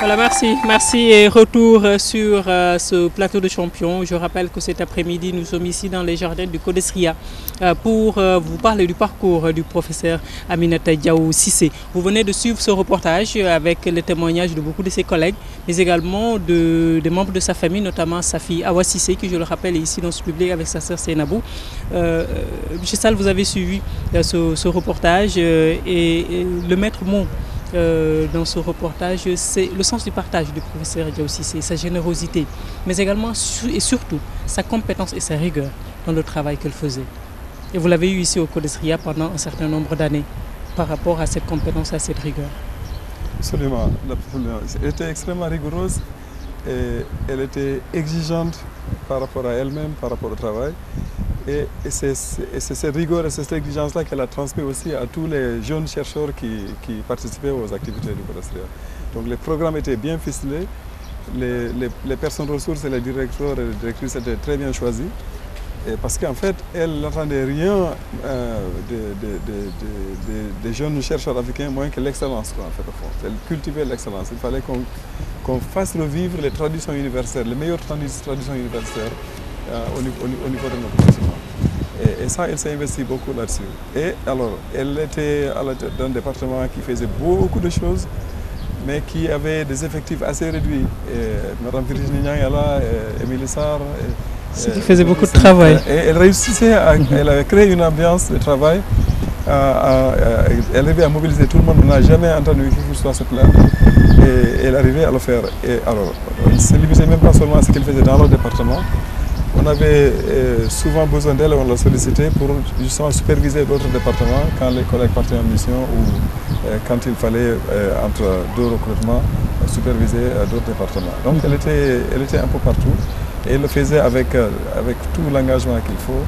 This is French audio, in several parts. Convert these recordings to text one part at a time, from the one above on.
Voilà, merci et retour sur ce plateau de champions. Je rappelle que cet après-midi, nous sommes ici dans les jardins du Codesria pour vous parler du parcours du professeur Aminata Diaw Cissé. Vous venez de suivre ce reportage avec le témoignage de beaucoup de ses collègues, mais également des membres de sa famille, notamment sa fille Awa Cissé, qui je le rappelle est ici dans ce public avec sa sœur Seynabou. Monsieur Sall, vous avez suivi ce reportage et le maître mot dans ce reportage, c'est le sens du partage du professeur Diaw Cissé, sa générosité, mais également et surtout sa compétence et sa rigueur dans le travail qu'elle faisait. Et vous l'avez eu ici au Codesria pendant un certain nombre d'années par rapport à cette compétence et à cette rigueur. Absolument. Elle était extrêmement rigoureuse et elle était exigeante par rapport à elle-même, par rapport au travail. Et c'est cette rigueur et cette exigence-là qu'elle a transmis aussi à tous les jeunes chercheurs qui participaient aux activités du Codesria. Donc les programmes étaient bien ficelés, les personnes ressources et les directeurs et les directrices étaient très bien choisis. Et parce qu'en fait, elle n'attendait rien des jeunes chercheurs africains moins que l'excellence. En fait, elle cultivait l'excellence. Il fallait qu'on fasse revivre les traditions universitaires, les meilleures traditions universitaires au niveau de notre continent. Et ça, elle s'est investie beaucoup là-dessus. Et alors, elle était à la tête d'un département qui faisait beaucoup de choses, mais qui avait des effectifs assez réduits. Et Mme Virginie Niang est là, Émilie Sarr. Qui faisait beaucoup de travail. Et elle réussissait, elle avait créé une ambiance de travail. Elle arrivait à mobiliser tout le monde. On n'a jamais entendu qui que ce soit se plaindre. Et elle arrivait à le faire. Et alors, elle ne se limitait même pas seulement à ce qu'elle faisait dans le département. On avait souvent besoin d'elle, on l'a sollicité pour justement superviser d'autres départements quand les collègues partaient en mission ou quand il fallait, entre deux recrutements, superviser d'autres départements. Donc elle était un peu partout et elle le faisait avec tout l'engagement qu'il faut.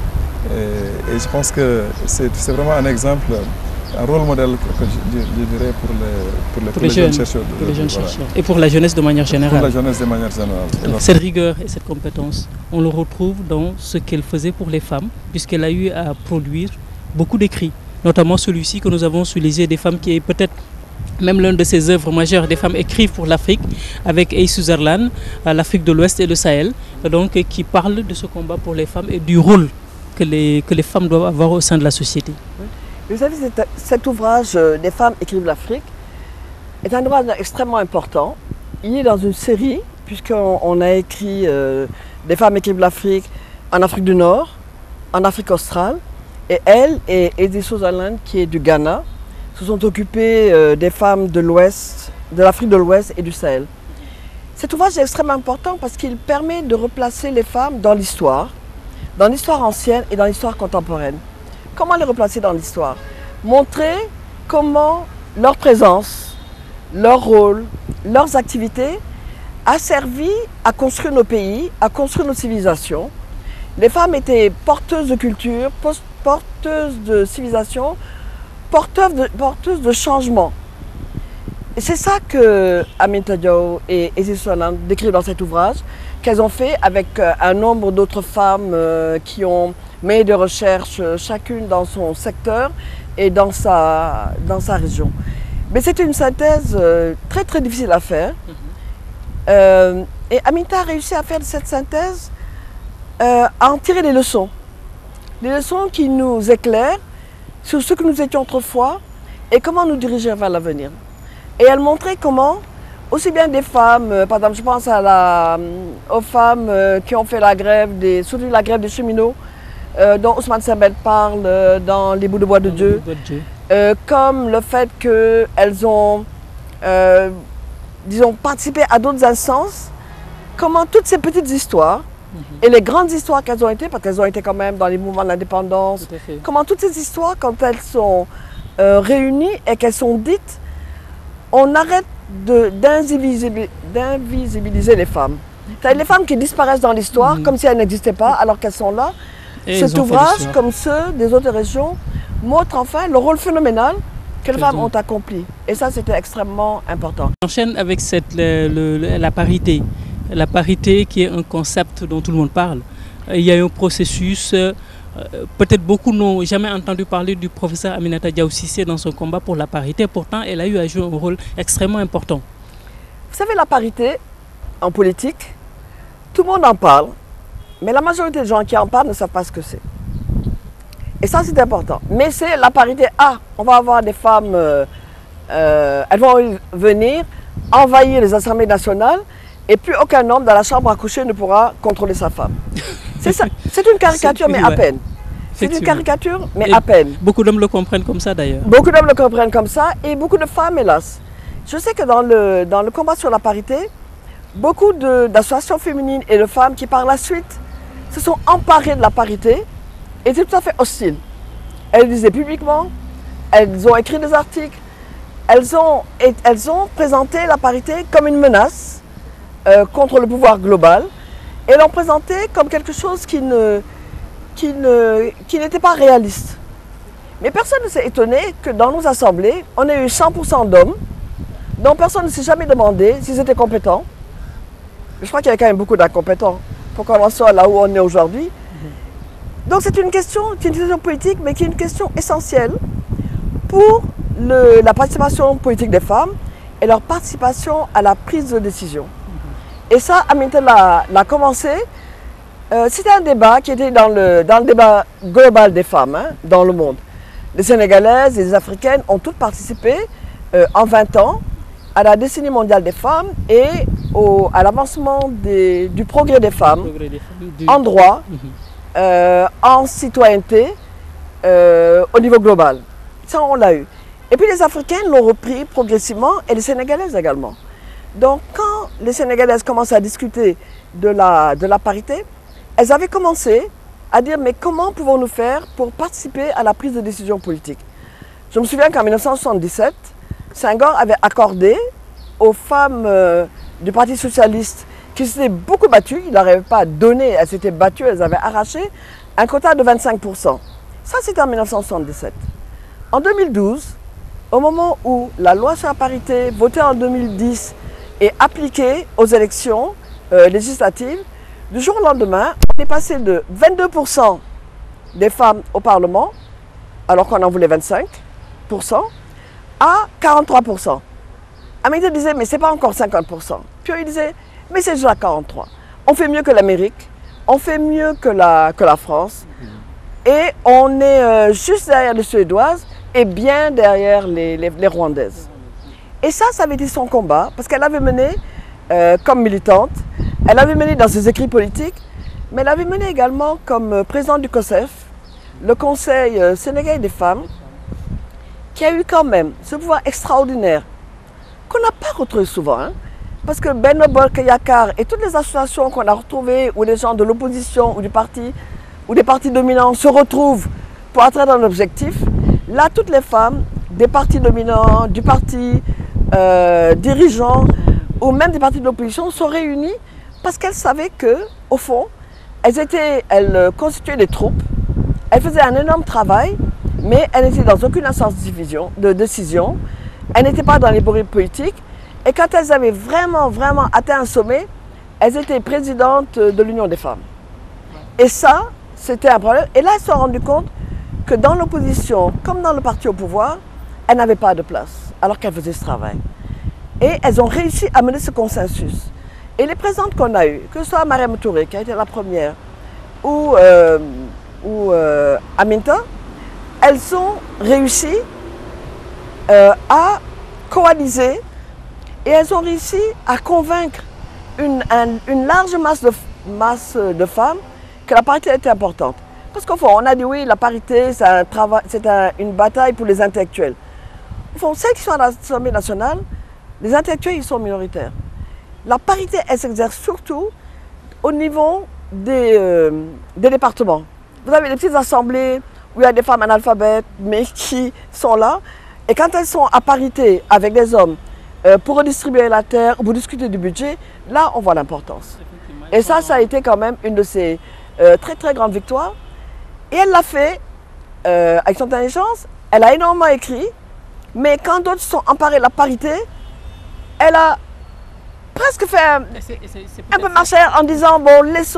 Et je pense que c'est vraiment un exemple, un rôle modèle que je dirais pour les jeunes chercheurs. Et pour la jeunesse de manière générale. Pour la jeunesse de manière générale. Alors, cette rigueur et cette compétence, on le retrouve dans ce qu'elle faisait pour les femmes, puisqu'elle a eu à produire beaucoup d'écrits, notamment celui-ci que nous avons sous les yeux des femmes qui est peut-être même l'une de ses œuvres majeures. Des femmes écrivent pour l'Afrique avec Aïe Suzerland, l'Afrique de l'Ouest et le Sahel, donc qui parle de ce combat pour les femmes et du rôle que les femmes doivent avoir au sein de la société. Vous savez, cet ouvrage Des femmes écrivent l'Afrique est un ouvrage extrêmement important. Il est dans une série, puisqu'on a écrit Des femmes écrivent l'Afrique en Afrique du Nord, en Afrique australe, et elle et Aïe Suzerland, qui est du Ghana, se sont occupées des femmes de l'Ouest, de l'Afrique de l'Ouest et du Sahel. Cet ouvrage est extrêmement important parce qu'il permet de replacer les femmes dans l'histoire ancienne et dans l'histoire contemporaine. Comment les replacer dans l'histoire? Montrer comment leur présence, leur rôle, leurs activités a servi à construire nos pays, à construire nos civilisations. Les femmes étaient porteuses de culture, porteuses de civilisation, porteuses de changement. Et c'est ça que Aminata Diaw et Aïe Suzerland décrivent dans cet ouvrage, qu'elles ont fait avec un nombre d'autres femmes qui ont mené des recherches, chacune dans son secteur et dans sa région. Mais c'était une synthèse très très difficile à faire. Et Aminata a réussi à faire de cette synthèse, à en tirer des leçons. Des leçons qui nous éclairent sur ce que nous étions autrefois et comment nous diriger vers l'avenir. Et elle montrait comment, aussi bien des femmes, par exemple je pense aux femmes qui ont fait la grève, surtout la grève des cheminots, dont Ousmane Sembène parle dans Les bouts de bois de Dieu, comme le fait qu'elles ont, disons, participé à d'autres instances, comment toutes ces petites histoires, et les grandes histoires qu'elles ont été, parce qu'elles ont été quand même dans les mouvements de l'indépendance, comment toutes ces histoires, quand elles sont réunies et qu'elles sont dites, on arrête d'invisibiliser les femmes. C'est-à-dire les femmes qui disparaissent dans l'histoire comme si elles n'existaient pas alors qu'elles sont là. Et cet ouvrage, comme ceux des autres régions, montre enfin le rôle phénoménal que les femmes ont accompli. Et ça, c'était extrêmement important. J'enchaîne avec la parité. La parité qui est un concept dont tout le monde parle. Il y a un processus, peut-être beaucoup n'ont jamais entendu parler du professeur Aminata Diaw Cissé dans son combat pour la parité. Pourtant, elle a eu à jouer un rôle extrêmement important. Vous savez, la parité en politique, tout le monde en parle, mais la majorité des gens qui en parlent ne savent pas ce que c'est. Et ça, c'est important. Mais c'est la parité. Ah, on va avoir des femmes, elles vont venir envahir les assemblées nationales et plus aucun homme dans la chambre à coucher ne pourra contrôler sa femme. C'est une caricature, mais à peine. C'est une caricature, mais à peine. Beaucoup d'hommes le comprennent comme ça d'ailleurs. Beaucoup d'hommes le comprennent comme ça et beaucoup de femmes, hélas. Je sais que dans le combat sur la parité, beaucoup d'associations féminines et de femmes qui par la suite se sont emparées de la parité étaient tout à fait hostiles. Elles disaient publiquement, elles ont écrit des articles, elles ont présenté la parité comme une menace contre le pouvoir global et l'ont présenté comme quelque chose qui n'était pas réaliste. Mais personne ne s'est étonné que dans nos assemblées, on ait eu 100% d'hommes dont personne ne s'est jamais demandé s'ils étaient compétents. Je crois qu'il y a quand même beaucoup d'incompétents pour qu'on en soit là où on est aujourd'hui. Donc c'est une question politique, mais qui est une question essentielle pour la participation politique des femmes et leur participation à la prise de décision. Et ça, Aminata l'a commencé. C'était un débat qui était dans le débat global des femmes dans le monde. Les Sénégalaises et les Africaines ont toutes participé en 20 ans à la décennie mondiale des femmes et à l'avancement du progrès des femmes en droit, en citoyenneté au niveau global. Ça, on l'a eu. Et puis les Africaines l'ont repris progressivement et les Sénégalaises également. Donc quand les Sénégalaises commencent à discuter de la parité, elles avaient commencé à dire mais comment pouvons-nous faire pour participer à la prise de décision politique. Je me souviens qu'en 1977, Senghor avait accordé aux femmes du Parti socialiste qui s'étaient beaucoup battues, il n'arrivait pas à donner, elles s'étaient battues, elles avaient arraché un quota de 25%. Ça c'était en 1977. En 2012, au moment où la loi sur la parité, votée en 2010, est appliquée aux élections législatives, du jour au lendemain, on est passé de 22% des femmes au Parlement, alors qu'on en voulait 25%, à 43%. Aminata disait, mais ce n'est pas encore 50%. Puis il disait, mais c'est déjà 43%. On fait mieux que l'Amérique, on fait mieux que la France, et on est juste derrière les Suédoises et bien derrière les Rwandaises. Et ça avait été son combat, parce qu'elle avait mené, comme militante, elle avait mené dans ses écrits politiques, mais elle avait mené également comme présidente du COSEF, le Conseil sénégalais des femmes, qui a eu quand même ce pouvoir extraordinaire qu'on n'a pas retrouvé souvent. Parce que Benno Bokk Yakaar et toutes les associations qu'on a retrouvées, où les gens de l'opposition ou des partis dominants se retrouvent pour atteindre un objectif, là, toutes les femmes des partis dominants, du parti dirigeant ou même des partis de l'opposition sont réunies parce qu'elles savaient qu'au fond, elles constituaient des troupes, elles faisaient un énorme travail, mais elles n'étaient dans aucune instance de décision, elles n'étaient pas dans les bords politiques, et quand elles avaient vraiment atteint un sommet, elles étaient présidentes de l'Union des femmes. Et ça, c'était un problème. Et là, elles se sont rendues compte que dans l'opposition, comme dans le parti au pouvoir, elles n'avaient pas de place, alors qu'elles faisaient ce travail. Et elles ont réussi à mener ce consensus. Et les présidentes qu'on a eues, que ce soit Mariam Touré, qui a été la première, ou Aminata, elles ont réussi à coaliser et elles ont réussi à convaincre une large masse de femmes que la parité était importante. Parce qu'au fond, on a dit oui, la parité, c'est une bataille pour les intellectuels. Au fond, celles qui sont à l'Assemblée nationale, les intellectuels, ils sont minoritaires. La parité, elle s'exerce surtout au niveau des départements. Vous avez des petites assemblées où il y a des femmes analphabètes, mais qui sont là. Et quand elles sont à parité avec des hommes pour redistribuer la terre, pour discuter du budget, là, on voit l'importance. Et ça a été quand même une de ces très grandes victoires. Et elle l'a fait avec son intelligence. Elle a énormément écrit. Mais quand d'autres se sont emparés de la parité, elle a presque fait un peu marcher en disant, bon, laissons.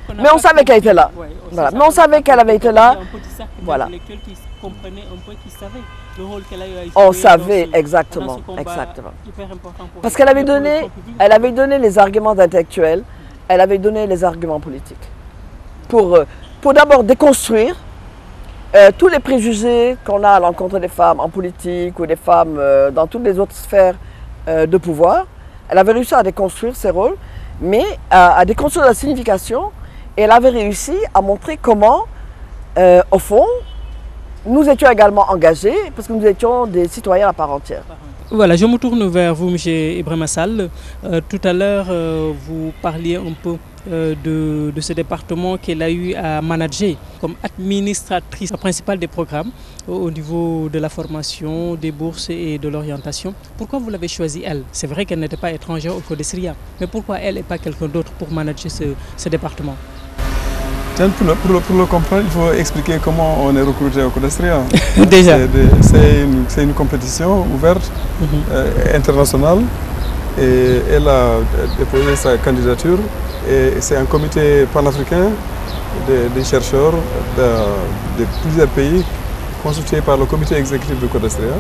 Mais on savait qu'elle était là. Ouais, Voilà. Mais on savait qu'elle avait été là. Il y a un petit cercle Voilà. d'intellectuels qui comprenaient un peu, qui savaient le rôle qu'elle a eu à jouer. On savait dans ce exactement, combat exactement. hyper important pour Parce qu'elle avait pour le donné, front public. elle avait donné les arguments intellectuels, elle avait donné les arguments politiques. Pour d'abord déconstruire tous les préjugés qu'on a à l'encontre des femmes en politique ou des femmes dans toutes les autres sphères de pouvoir. Elle avait réussi à déconstruire ses rôles, mais à déconstruire la signification, et elle avait réussi à montrer comment, au fond, nous étions également engagés, parce que nous étions des citoyens à part entière. Voilà, je me tourne vers vous, M. Ibrahima Sall. Tout à l'heure, vous parliez un peu de ce département qu'elle a eu à manager comme administratrice principale des programmes au niveau de la formation, des bourses et de l'orientation. Pourquoi vous l'avez choisie, elle? C'est vrai qu'elle n'était pas étrangère au CODESRIA, mais pourquoi elle et pas quelqu'un d'autre pour manager ce département? Pour le comprendre, il faut expliquer comment on est recruté au CODESRIA. Déjà. C'est une compétition ouverte, internationale, et elle a déposé sa candidature. Et c'est un comité panafricain des chercheurs de plusieurs pays constitué par le comité exécutif du CODESRIA,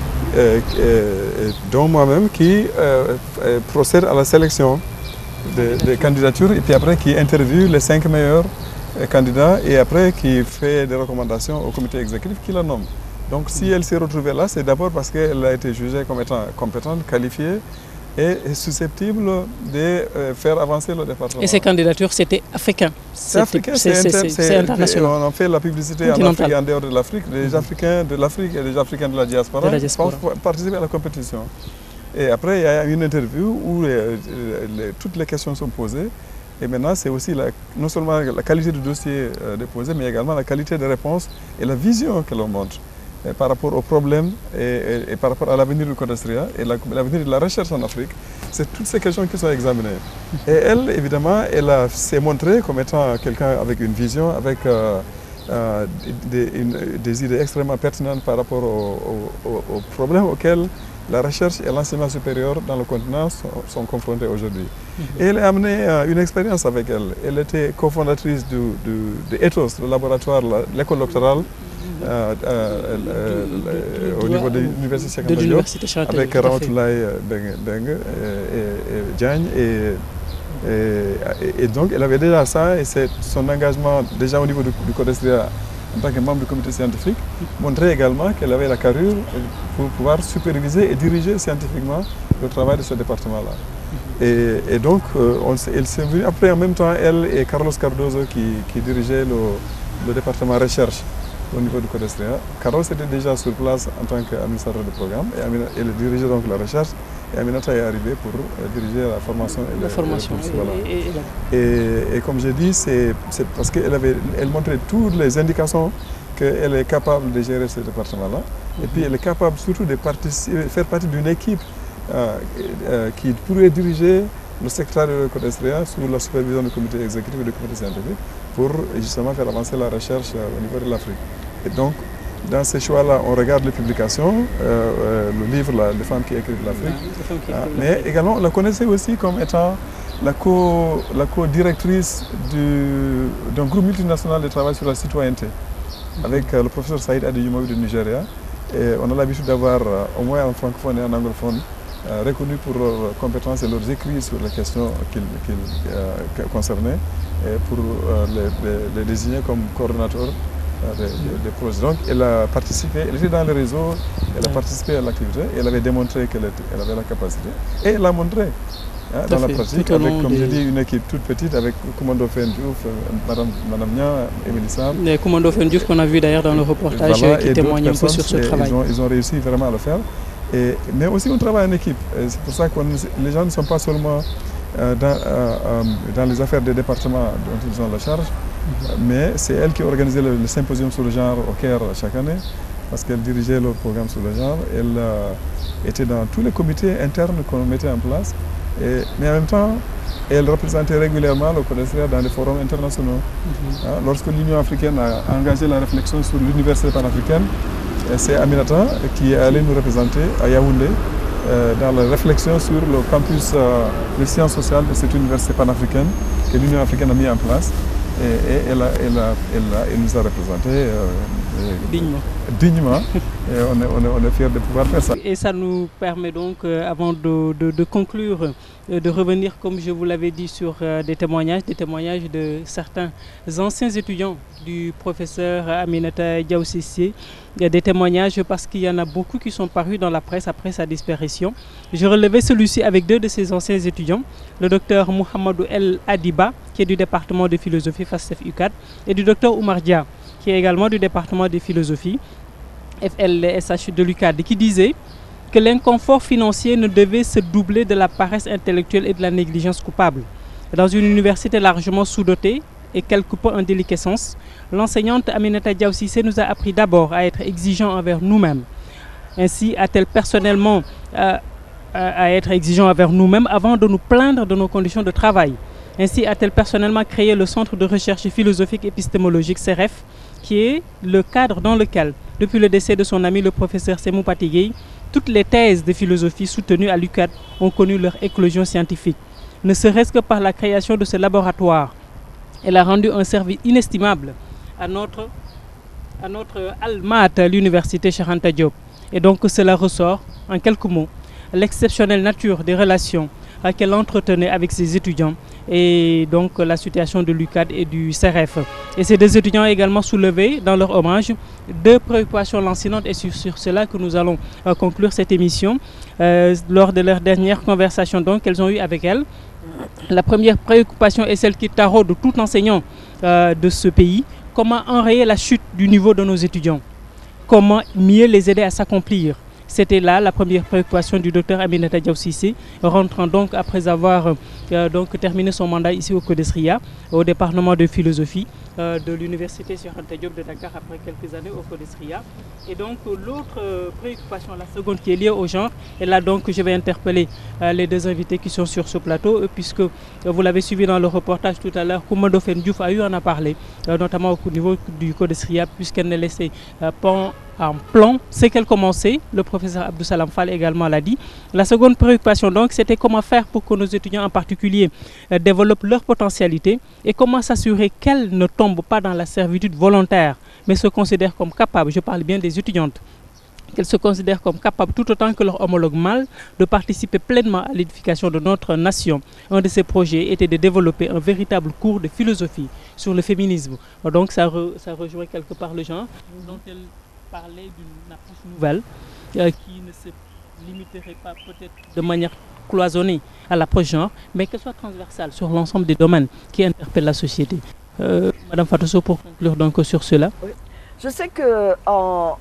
dont moi-même, qui procède à la sélection des candidatures et puis après qui interviewe les 5 meilleurs candidats et après qui fait des recommandations au comité exécutif qui la nomme. Donc si elle s'est retrouvée là, c'est d'abord parce qu'elle a été jugée comme étant compétente, qualifiée et susceptible de faire avancer le département. Et ces candidatures, c'était africain? C'est africain, c'est international. On a fait la publicité en Afrique et en dehors de l'Afrique. Les Africains de l'Afrique et les Africains de la diaspora vont participer à la compétition. Et après, il y a une interview où toutes les questions sont posées. Et maintenant, c'est aussi non seulement la qualité du dossier déposé, mais également la qualité des réponses et la vision que l'on montre par rapport aux problèmes et par rapport à l'avenir du CODESRIA et l'avenir de la recherche en Afrique. C'est toutes ces questions qui sont examinées. Et elle, évidemment, s'est montrée comme étant quelqu'un avec une vision, avec des idées extrêmement pertinentes par rapport aux problèmes auxquels la recherche et l'enseignement supérieur dans le continent sont confrontés aujourd'hui. Et elle a amené une expérience avec elle. Elle était cofondatrice de ETHOS, le laboratoire, l'école doctorale, au niveau de l'université Cheikh Anta Diop, avec Ramatoulaye Beng et Diagne. Et donc elle avait déjà ça et son engagement déjà au niveau du CODESRIA en tant que membre du comité scientifique montrait également qu'elle avait la carrure pour pouvoir superviser et diriger scientifiquement le travail de ce département-là. Et donc, elle s'est venue après en même temps, elle et Carlos Cardozo qui dirigeaient le département recherche au niveau du CODESRIA. Carlos était déjà sur place en tant qu'administrateur de programme et elle dirigeait donc la recherche. Et Aminata est arrivée pour diriger la formation et voilà. Et comme j'ai dit, c'est parce qu'elle montrait toutes les indications qu'elle est capable de gérer ce département-là. Et puis elle est capable surtout de faire partie d'une équipe qui pourrait diriger le secteur de CODESRIA sous la supervision du comité exécutif et du comité scientifique pour justement faire avancer la recherche au niveau de l'Afrique. Et donc, dans ces choix-là, on regarde les publications, le livre Les femmes qui écrivent l'Afrique, mais également on la connaissait aussi comme étant la co-directrice d'un groupe multinational de travail sur la citoyenneté avec le professeur Saïd Adeyumawi du Nigeria. Et on a l'habitude d'avoir au moins en francophone et en anglophone reconnus pour leurs compétences et leurs écrits sur les questions qu'ils concernaient et pour les désigner comme coordonnateurs des projets. Donc elle a participé, elle était dans le réseau, elle a participé à l'activité, elle avait démontré qu'elle avait la capacité et elle l'a montré dans la pratique avec, comme j'ai dit, une équipe toute petite avec Koumando Fendjouf, Madame Nia, Émilie Sam. Koumando Fendjouf qu'on a vu d'ailleurs dans le reportage qui témoigne un peu sur ce travail. Ils ont réussi vraiment à le faire. Mais aussi on travaille en équipe. C'est pour ça que les gens ne sont pas seulement dans les affaires des départements dont ils ont la charge, mais c'est elle qui organisait le symposium sur le genre au Caire chaque année, parce qu'elle dirigeait le programme sur le genre. Elle était dans tous les comités internes qu'on mettait en place, mais en même temps, elle représentait régulièrement le CODESRIA dans les forums internationaux. Lorsque l'Union africaine a engagé la réflexion sur l'université panafricaine, c'est Aminata qui est allée nous représenter à Yaoundé dans la réflexion sur le campus de sciences sociales de cette université panafricaine que l'Union africaine a mis en place. Et elle nous a représentés dignement. Et on est fiers de pouvoir faire ça. Et ça nous permet donc, avant de conclure, de revenir, comme je vous l'avais dit, sur des témoignages de certains anciens étudiants du professeur Aminata Diaw Cissé. Il y a des témoignages parce qu'il y en a beaucoup qui sont parus dans la presse après sa disparition. Je relevais celui-ci avec deux de ces anciens étudiants, le docteur Mohamedou El Adiba, qui est du département de philosophie FASTEF UCAD, et du docteur Oumar Dia, qui est également du département de philosophie FLSH de l'UCAD, qui disait que l'inconfort financier ne devait se doubler de la paresse intellectuelle et de la négligence coupable. Dans une université largement sous-dotée et quelque peu en déliquescence, l'enseignante Aminata Diaw Cissé nous a appris d'abord à être exigeants envers nous-mêmes. Ainsi a-t-elle personnellement à être exigeants envers nous-mêmes avant de nous plaindre de nos conditions de travail. Ainsi a-t-elle personnellement créé le Centre de recherche philosophique épistémologique CEREF, qui est le cadre dans lequel, depuis le décès de son ami le professeur Sémou Pathé Gueye, toutes les thèses de philosophie soutenues à l'UCAD ont connu leur éclosion scientifique. Ne serait-ce que par la création de ce laboratoire, elle a rendu un service inestimable à notre alma mater, l'université Cheikh Anta Diop. Et donc cela ressort, en quelques mots, l'exceptionnelle nature des relations qu'elle entretenait avec ses étudiants et donc la situation de l'UCAD et du CEREF. Et ces deux étudiants ont également soulevé dans leur hommage deux préoccupations lancinantes et c'est sur cela que nous allons conclure cette émission. Lors de leur dernière conversation donc qu'elles ont eue avec elle, la première préoccupation est celle qui taraude tout enseignant de ce pays: comment enrayer la chute du niveau de nos étudiants, comment mieux les aider à s'accomplir. C'était là la première préoccupation du docteur Aminata Diaw Cissé, rentrant donc après avoir terminé son mandat ici au CODESRIA, au département de philosophie de l'université Cheikh Anta Diop de Dakar après quelques années au CODESRIA. Et donc l'autre préoccupation, la seconde qui est liée au genre, et là donc je vais interpeller les deux invités qui sont sur ce plateau, puisque vous l'avez suivi dans le reportage tout à l'heure, Coumba Ndoffène Diouf a eu en a parlé, notamment au niveau du CODESRIA, puisqu'elle ne laissait pas en plan ce qu'elle commençait. Le professeur Abdou Salam Fall également l'a dit. La seconde préoccupation donc, c'était comment faire pour que nos étudiants en particulier développent leur potentialité et comment s'assurer qu'elles ne tombent pas dans la servitude volontaire, mais se considèrent comme capables, je parle bien des étudiantes, qu'elles se considèrent comme capables tout autant que leurs homologues mâles de participer pleinement à l'édification de notre nation. Un de ces projets était de développer un véritable cours de philosophie sur le féminisme. Donc ça rejoint quelque part le genre dont elle parlait d'une approche nouvelle qui ne se limiterait pas peut-être de manière cloisonnée à l'approche genre, mais qu'elle soit transversale sur l'ensemble des domaines qui interpellent la société. Madame Fatou Sow, pour conclure donc sur cela. Oui. Je sais qu'en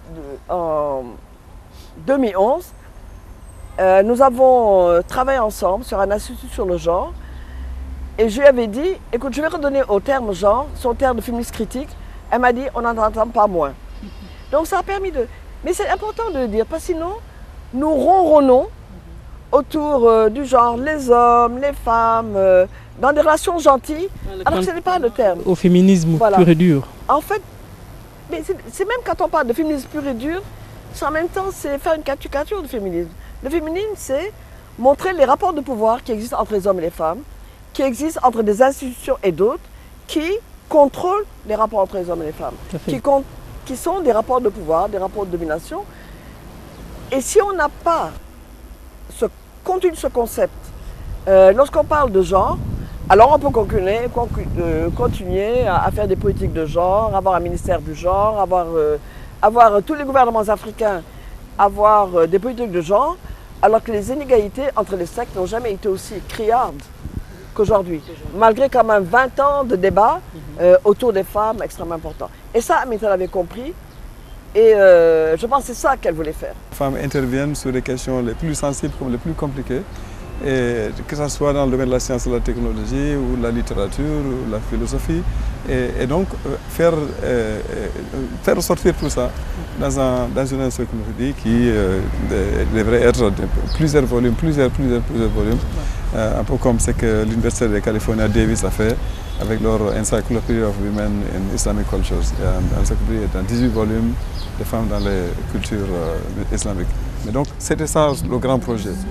2011, nous avons travaillé ensemble sur un institut sur le genre et je lui avais dit, écoute, je vais redonner au terme genre, son terme de féministe critique. Elle m'a dit, on n'en entend pas moins. Donc ça a permis de... Mais c'est important de le dire, parce que sinon, nous ronronnons autour du genre, les hommes, les femmes, dans des relations gentilles, alors que ce n'est pas le terme. Au féminisme pur et dur. En fait, c'est même quand on parle de féminisme pur et dur, en même temps, c'est faire une caricature du féminisme. Le féminisme, c'est montrer les rapports de pouvoir qui existent entre les hommes et les femmes, qui existent entre des institutions et d'autres, qui contrôlent les rapports entre les hommes et les femmes, qui sont des rapports de pouvoir, des rapports de domination. Et si on n'a pas continué ce concept, lorsqu'on parle de genre, alors on peut continuer à faire des politiques de genre, avoir un ministère du genre, avoir tous les gouvernements africains, avoir des politiques de genre, alors que les inégalités entre les sexes n'ont jamais été aussi criardes qu'aujourd'hui, malgré quand même 20 ans de débat autour des femmes extrêmement importants. Et ça, Aminata l'avait compris, et je pense que c'est ça qu'elle voulait faire. Les femmes interviennent sur des questions les plus sensibles comme les plus compliquées, et que ce soit dans le domaine de la science et de la technologie, ou de la littérature, ou de la philosophie, et donc faire ressortir tout ça dans une encyclopédie qui devrait être de plusieurs volumes, plusieurs volumes, un peu comme ce que l'Université de Californie à Davis a fait avec leur Encyclopedia of Women in Islamic Cultures. L'encyclopédie est dans 18 volumes de femmes dans les cultures islamiques. Mais donc c'était ça le grand projet,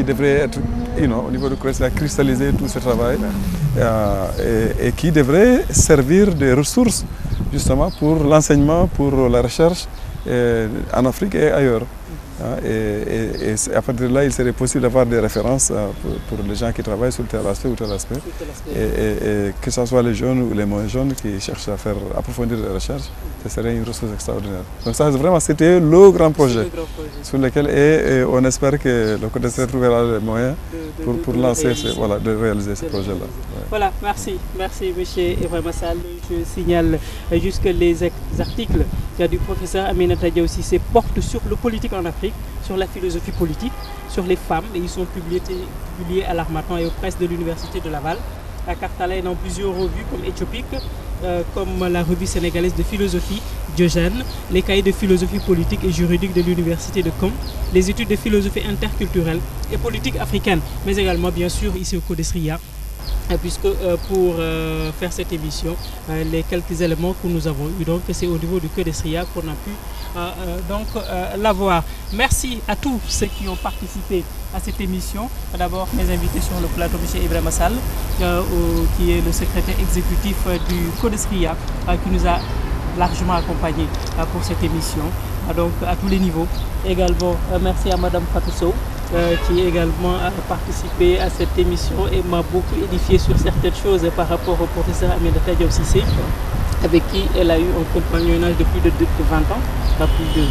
qui devrait être, au niveau de CODESRIA, cristalliser tout ce travail et qui devrait servir de ressources justement pour l'enseignement, pour la recherche en Afrique et ailleurs. Et à partir de là, il serait possible d'avoir des références pour les gens qui travaillent sur tel aspect ou tel aspect. Et que ce soit les jeunes ou les moins jeunes qui cherchent à faire approfondir les recherches, ce serait une ressource extraordinaire. Donc ça, vraiment, c'était le grand projet sur lequel on espère que le CODESRIA trouvera les moyens pour lancer, de réaliser ce projet-là. Ouais. Voilà, merci M. Ibrahima Sall. Je signale juste que les articles du professeur Aminata Diaw Cissé portent sur le politique en Afrique, sur la philosophie politique, sur les femmes, et ils sont publiés à l'Harmattan et aux presses de l'Université de Laval, à Cartalaine dans plusieurs revues comme Éthiopique, comme la revue sénégalaise de philosophie, Diogène, les cahiers de philosophie politique et juridique de l'Université de Caen, les études de philosophie interculturelle et politique africaine, mais également bien sûr ici au CODESRIA, puisque pour faire cette émission, les quelques éléments que nous avons eu, donc c'est au niveau du CODESRIA qu'on a pu l'avoir. Merci à tous ceux qui ont participé à cette émission. D'abord mes invités sur le plateau, M. Ibrahima Sall, qui est le secrétaire exécutif du CODESRIA, qui nous a largement accompagnés pour cette émission, donc à tous les niveaux. Également, merci à Mme Fatou Sow, qui également a participé à cette émission et m'a beaucoup édifié sur certaines choses par rapport au professeur Aminata Diaw Cissé, avec qui elle a eu un compagnonnage de plus de 20 ans, pas plus de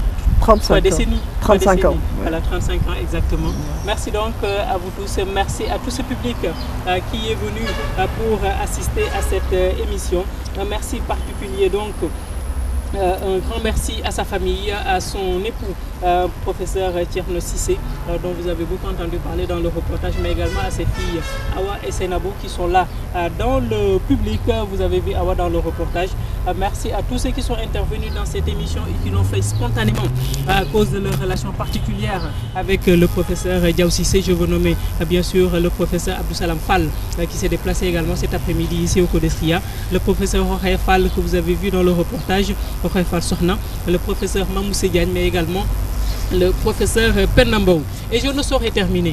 35 ans. Voilà, 35 ans exactement. Merci donc à vous tous, merci à tout ce public qui est venu pour assister à cette émission. Merci particulier donc. Un grand merci à sa famille, à son époux, professeur Thierno Cissé, dont vous avez beaucoup entendu parler dans le reportage, mais également à ses filles Awa et Senabo qui sont là dans le public. Vous avez vu Awa dans le reportage. Merci à tous ceux qui sont intervenus dans cette émission et qui l'ont fait spontanément à cause de leur relation particulière avec le professeur Diaw Cissé. Je veux nommer bien sûr le professeur Abdou Salam Fall qui s'est déplacé également cet après-midi ici au CODESRIA, le professeur Rokhaya Fall que vous avez vu dans le reportage, le professeur Mamoussé Diagne, mais également le professeur Pennambo. Et je ne saurais terminer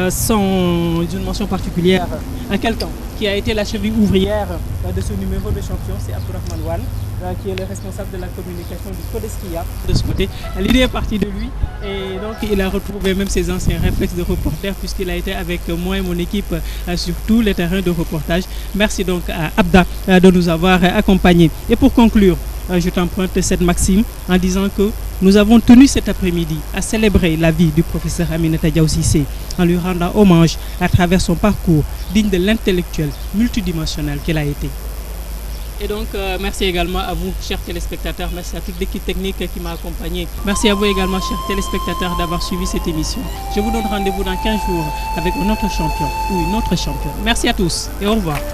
sans une mention particulière à quelqu'un qui a été la cheville ouvrière de ce numéro de champion, c'est Abdourahmane Wane, qui est le responsable de la communication du CODESRIA. De ce côté, l'idée est partie de lui et donc il a retrouvé même ses anciens réflexes de reporter puisqu'il a été avec moi et mon équipe sur tous les terrains de reportage. Merci donc à Abda de nous avoir accompagnés. Et pour conclure, je t'emprunte cette maxime en disant que nous avons tenu cet après-midi à célébrer la vie du professeur Aminata Diaw Cissé en lui rendant hommage à travers son parcours digne de l'intellectuel multidimensionnel qu'elle a été. Et donc, merci également à vous, chers téléspectateurs. Merci à toute l'équipe technique qui m'a accompagné. Merci à vous également, chers téléspectateurs, d'avoir suivi cette émission. Je vous donne rendez-vous dans 15 jours avec un autre champion ou une autre championne. Merci à tous et au revoir.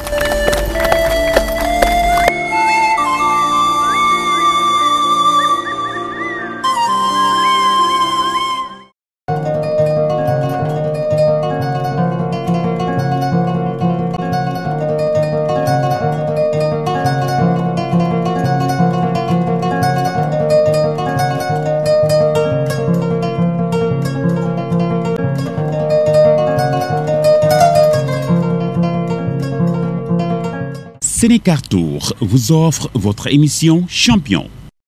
Sénécartour vous offre votre émission Champion.